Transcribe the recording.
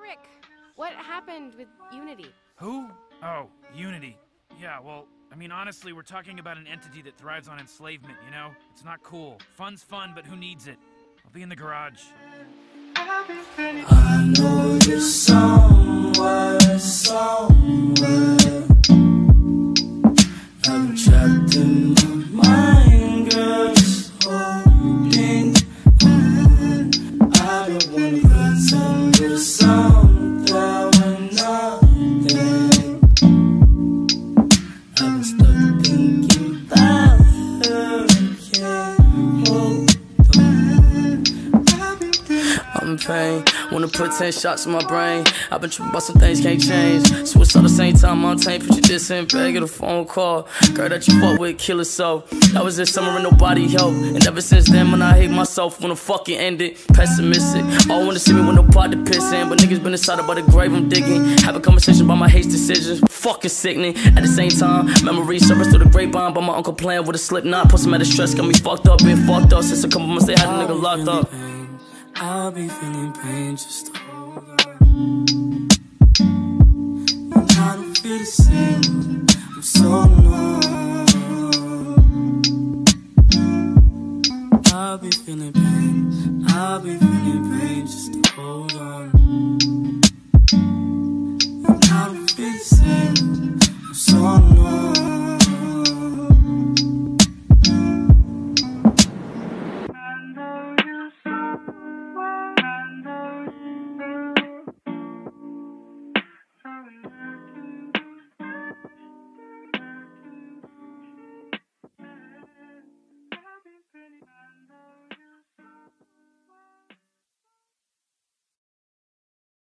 Rick, what happened with Unity? Who? Oh, Unity. Yeah, well, I mean, honestly, we're talking about an entity that thrives on enslavement, you know? It's not cool. Fun's fun, but who needs it? I'll be in the garage. I know you're somewhere. I'm trapped in my mind, girl, just holding on. I don't wanna pretend you're something when nothing. I've been stuck thinking about her, can't hold on. I'm in pain, wanna put 10 shots in my brain. I've been tripping about some things can't change. Suicide the same time I'm tame. Put you this in bag, get a phone call. Girl that you fuck with, kill herself. That was this summer and nobody helped. And ever since then, man, I hate myself. Wanna fucking end it, pessimistic. All wanna see me with no pot to piss in. But niggas been inside about the grave I'm digging. Have a conversation about my hate decisions. Fucking sickening. At the same time, memories surface through the grapevine. But my uncle playing with a slip knot. Put some out of stress, got me fucked up. Been fucked up since a couple months they had a nigga locked up. I'll be feeling pain, just hold on. And I don't feel the same, I'm so numb.